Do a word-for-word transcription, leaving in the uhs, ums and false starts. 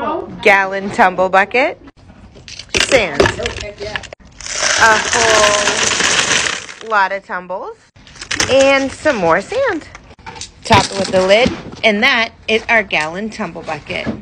gallon tumble bucket, sand, a whole lot of tumbles, and some more sand. Top it with the lid, and that is our gallon tumble bucket.